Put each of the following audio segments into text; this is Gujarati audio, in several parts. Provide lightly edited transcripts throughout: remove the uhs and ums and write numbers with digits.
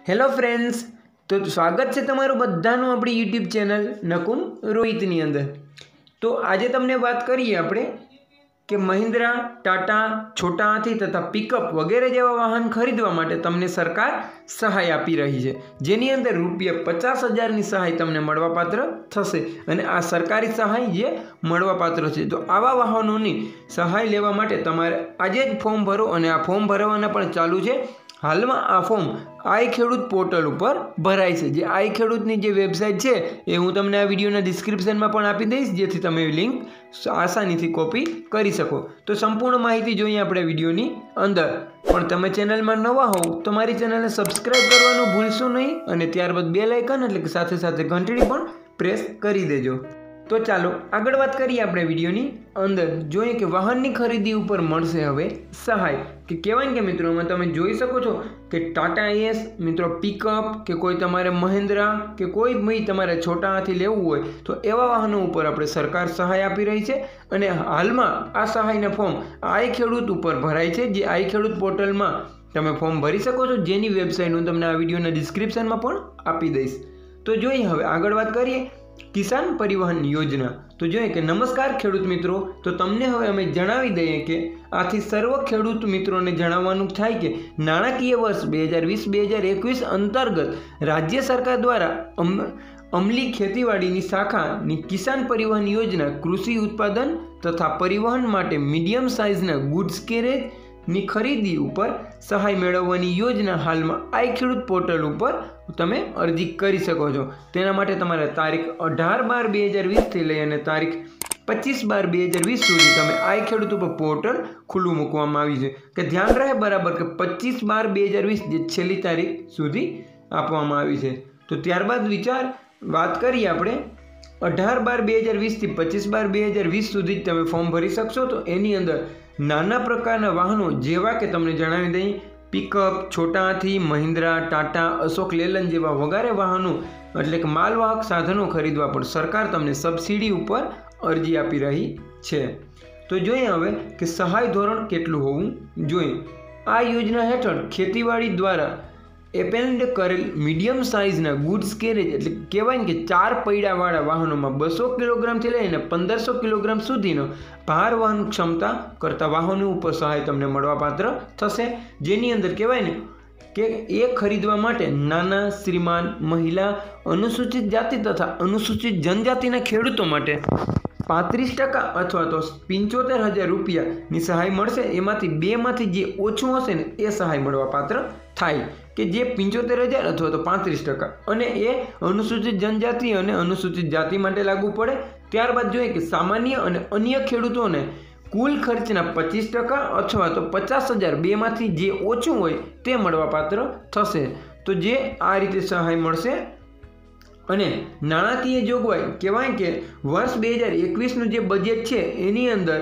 हेलो फ्रेंड्स, तो स्वागत है तमारू बधानु अपनी यूट्यूब चैनल नकुम रोहितनी अंदर। तो आज तमने बात करिए आपणे कि महिंद्रा, टाटा, छोटा हाथी तथा पिकअप वगैरह जेवा वाहन खरीदवा माटे तमने सरकार सहाय आपी रही है, जेनी अंदर ₹50,000 ની सहाय तमने मळवापात्र थशे अने आ सरकारी सहाय जे मळवापात्र छे। तो आवा वाहनोनी सहाय लेवा माटे तमारे आजे ज फॉर्म भरो अने आ फॉर्म भरवाना पण चालू छे। हाल में आ फॉर्म आई खेडूत पोर्टल पर भराय छे। जे आई खेडूतनी जे वेबसाइट है ये हूँ तमने आ विडियोना डिस्क्रिप्शन में पण आपी दईश, जेथी तमे लिंक आसानी कॉपी करी सको। तो संपूर्ण माहिती जोईए आपणे विडियोनी अंदर। पण तमे चेनल में नवा हो तो मारी चेनल ने सब्सक्राइब करवानुं भूलशो नहीं अने त्यारबाद बेल आइकन एटले के साथे साथे घंटड़ी पण प्रेस करी देजो। तो चलो आगळ बात करिए अपने विडियोनी अंदर। जोईए कि वाहननी खरीदी पर मळशे हवे सहाय कि कहेवाय कि मित्रों में तमे जोई शको छो कि टाटा एस मित्रों पिकअप के कोई तमारे महिंद्रा के कोई भी तमारे छोटा हाथी लेवुं होय तो एवा वाहनों पर आपणे सरकार सहाय आपी रही छे। अने हालमां आ सहायना फॉर्म आई खेडूत पर भराय छे। जे आई खेडूत पोर्टल में तमे फॉर्म भरी शको छो, जेनी वेबसाइट हूँ तमने आ विडियोना डिस्क्रिप्शन में पण आपी दईश। तो जोईए हवे आगळ बात करिए किसान परिवहन योजना। तो जो कि नमस्कार खेडूत मित्रों, तो तमने हवे अमे जणावी दઈએ कि आथी सर्व खेडूत मित्रों जणाववानुं थाय कि नाणाकीय वर्ष 2020-2021 अंतर्गत राज्य सरकार द्वारा अमली खेतीवाड़ी शाखानी किसान परिवहन योजना कृषि उत्पादन तथा परिवहन माटे मीडियम साइजना गुड्स केरेज नी खरीदी पर सहाय मेळववानी योजना हाल में आई खेडूत पोर्टल पर तमे अरजी करी सको छो। तेना माटे तमारे तारीख 18/12/2020 थी लई अने तारीख 25/12/2020 सुधी तमे आई खेडूत पर पोर्टल खुल्लू मूकवामां आव्युं छे कि ध्यान रहे बराबर कि 25/12/2020 जे छेल्ली तारीख सुधी आपवामां आवी छे। तो त्यारबाद विचार बात करिए आपणे 18/12/2020 थी 25/12/2020 सुधी तमे फॉर्म भरी शकशो। तो एनी अंदर नाना प्रकारना वाहनों जेवा के तमने जणावी दई पिकअप, छोटा हाथी, महिंद्रा, टाटा, अशोक लेलैंड जेवा वगारे वाहनों एटले के मालवाहक साधनों खरीदवा पर सरकार तमने सब्सिडी पर अरजी आपी रही छे। तो जोईए हवे कि सहाय धोरण केटलुं होवुं जोईए। आ योजना हेठळ खेतीवाड़ी द्वारा एपेन्ड करेल मीडियम साइजना गुड्स केरेज एटले कहेवाय कि 4 पૈડાવાળા वाहनों में 200 किलोग्राम थी लईने 1500 किलोग्राम सुधीनो भार वहन क्षमता करता वाहनों पर सहाय तमने मळवापात्र थशे। जेनी अंदर कहेवाय ने कि ए खरीदवा माटे नाना, श्रीमान, महिला, अनुसूचित जाति तथा अनुसूचित जनजातिना खेडूतो माटे 35% अथवा तो 75,000 રૂપિયાની સહાય મળશે। એમાંથી બેમાંથી જે ઓછું હશે ને એ સહાય મળવાપાત્ર થાય કે જે 75,000 અથવા તો 35% અને એ અનુસૂચિત જનજાતિ અને અનુસૂચિત જાતિ માટે લાગુ પડે। ત્યારબાદ જોઈએ કે સામાન્ય અને અન્ય ખેડૂતોને કુલ ખર્ચના 25% અથવા તો 50,000 બેમાંથી જે ઓછું હોય તે મળવાપાત્ર થશે। તો જે આ રીતે સહાય મળશે। અને નાણાકીય જોગવાઈ કહેવાય કે વર્ષ 2021નું જે બજેટ છે એની અંદર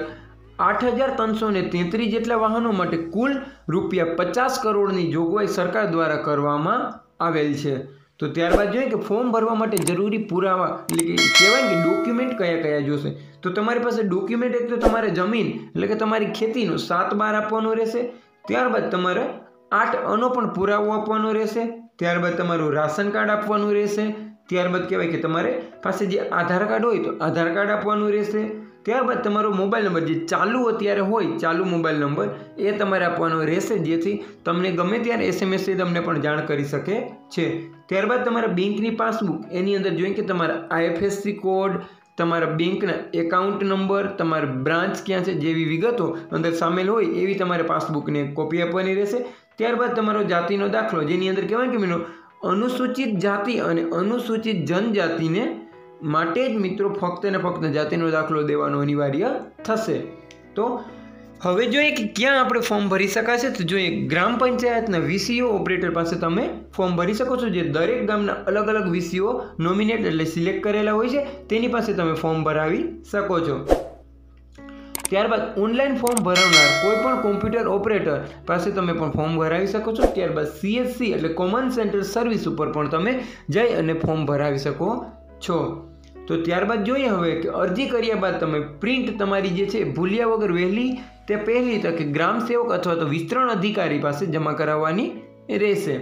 8,333 જેટલા વાહનો માટે કુલ ₹50 કરોડની જોગવાઈ સરકાર દ્વારા કરવામાં આવેલ છે। તો ત્યારબાદ જોઈએ કે ફોર્મ ભરવા માટે જરૂરી પુરાવા એટલે કે કહેવાય કે ડોક્યુમેન્ટ કયા કયા જોશે। તો તમારી પાસે ડોક્યુમેન્ટ એક તો તમારે જમીન એટલે કે તમારી ખેતીનો 7/12 આપવાનો રહેશે। ત્યારબાદ તમારે 8 અનો પણ પુરાવો આપવાનો રહેશે। ત્યારબાદ તમારું રાશન કાર્ડ આપવાનું રહેશે। ત્યારબાદ કહેવાય કે તમારે પાસે જે આધાર કાર્ડ હોય તો આધાર કાર્ડ આપવાનું રહેશે। ત્યારબાદ તમારો મોબાઈલ નંબર જે ચાલુ અત્યારે હોય ચાલુ મોબાઈલ નંબર એ તમારે આપવાનો રહેશે, જેથી તમને ગમે ત્યારે એસએમએસથી તમને પણ જાણ કરી શકે છે। ત્યારબાદ તમારા બેંકની પાસબુક એની અંદર જોઈએ કે તમારા આઈએફએસસી કોડ, તમારા બેંકના એકાઉન્ટ નંબર, તમારી બ્રાન્ચ ક્યાં છે જેવી વિગતો અંદર સામેલ હોય એવી તમારે પાસબુકની કોપી આપવાની રહેશે। ત્યારબાદ તમારો જાતિનો દાખલો જેની અંદર કહેવાય કે મિત્રો अनुसूचित जाति અને अनुसूचित जनजाति ने माटे ज मित्रों फक्त ने फक्त जातिनो दाखलो देवानो अनिवार्य थशे। तो हवे जोईए कि क्यां आपणे फॉर्म भरी शकाशे। तो जोईए ग्राम पंचायतना वीसीओ ऑपरेटर पासे तमे फॉर्म भरी शको छो। जे दरेक गामना अलग अलग वीसीओ नोमिनेट एटले सिलेक्ट करेला होय छे तेनी पासे तमे फॉर्म भरावी शको छो। ત્યારબાદ ઓનલાઈન ફોર્મ ભરનાર કોઈપણ કોમ્પ્યુટર ઓપરેટર પાસે તમે પણ ફોર્મ ભરાવી શકો છો। ત્યારબાદ CSC એટલે કોમન સેન્ટર સર્વિસ ઉપર પણ તમે જઈ અને ફોર્મ ભરાવી શકો છો। તો ત્યારબાદ જોઈએ હવે કે અરજી કર્યા બાદ તમે પ્રિન્ટ તમારી જે છે ભૂલ્યા વગર વહેલી તે પહેલી તકે ગ્રામ સેવક અથવા તો વિસ્તરણ અધિકારી પાસે જમા કરાવવાની રહેશે।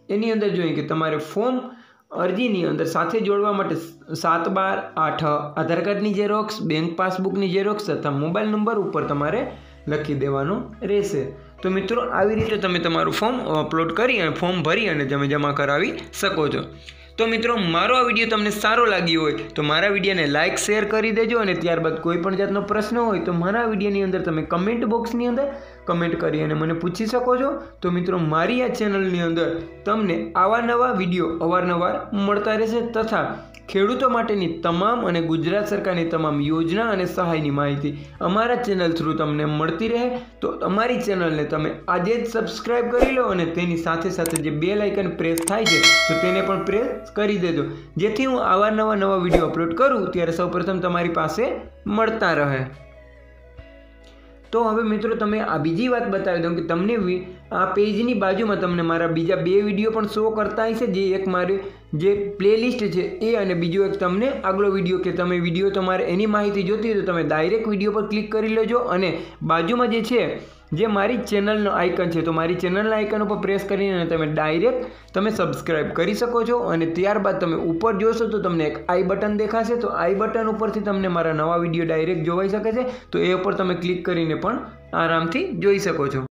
એની અંદર જોઈએ કે તમારે ફોર્મ અરજીની અંદર સાથે જોડવા માટે 7, 12, 8 આધાર કાર્ડની ઝેરોક્સ, બેંક પાસબુકની ઝેરોક્સ તથા મોબાઈલ નંબર ઉપર તમારે લખી દેવાનું રહેશે. તો મિત્રો આવી રીતે તમે તમારું ફોર્મ અપલોડ કરી અને ફોર્મ ભરી અને તમે જમા કરાવી શકો છો. તો મિત્રો મારો આ વિડીયો તમને સારો લાગ્યો હોય તો મારા વિડીયોને લાઇક શેર કરી દેજો અને ત્યારબાદ કોઈ પણ જાતનો પ્રશ્ન હોય તો મારા વિડીયોની અંદર તમે કમેન્ટ બોક્સની અંદર કમેન્ટ કરી અને મને પૂછી શકો છો. તો મિત્રો મારી આ ચેનલની અંદર તમને આવા નવા વિડીયો અવારનવાર મળતા રહેશે તથા ખેડૂતો માટેની તમામ અને ગુજરાત સરકારની તમામ યોજના અને સહાયની માહિતી અમારા ચેનલ થ્રુ તમને મળતી રહે. તો અમારી ચેનલને તમે આજે જ સબસ્ક્રાઈબ કરી લો અને તેની સાથે સાથે જે બેલ આઇકન પ્રેસ થાય છે તો તેને પણ પ્રેસ કરી દેજો, જેથી હું નવા વિડીયો અપલોડ કરું ત્યારે સૌપ્રથમ તમારી પાસે મળતા રહે. તો હવે મિત્રો તમે આ બીજી વાત બતાવી દઉં કે તમને આ પેજની બાજુમાં તમને મારા બીજા 2 વિડીયો પણ શો કરતા હશે, જે એક મારી જે પ્લેલિસ્ટ છે એ અને બીજો એક તમને આગલો વિડીયો કે તમે વિડીયો તમારે એની માહિતી જોતી હોય તો તમે ડાયરેક્ટ વિડીયો પર ક્લિક કરી લેજો અને બાજુમાં જે છે જે મારી ચેનલનો આઇકન છે તો મારી ચેનલના આઇકન ઉપર પ્રેસ કરીને તમે ડાયરેક્ટ તમે સબસ્ક્રાઈબ કરી શકો છો. અને ત્યારબાદ તમે ઉપર જોશો તો તમને એક આઈ બટન દેખાશે, તો આઈ બટન ઉપરથી તમને મારા નવા વિડીયો ડાયરેક્ટ જોવાઈ શકે છે. તો એ ઉપર તમે ક્લિક કરીને પણ આરામથી જોઈ શકો છો.